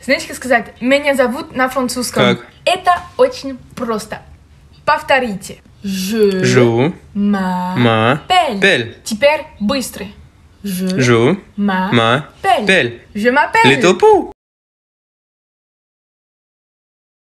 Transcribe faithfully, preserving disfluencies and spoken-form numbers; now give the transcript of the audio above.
Знаете, как сказать «меня зовут» на французском? Как? Это очень просто. Повторите. Je Жу. m'appelle. Пель. Теперь быстро. Je Жу. m'appelle. Ма. Пель. Je m'appelle. Little Pooh.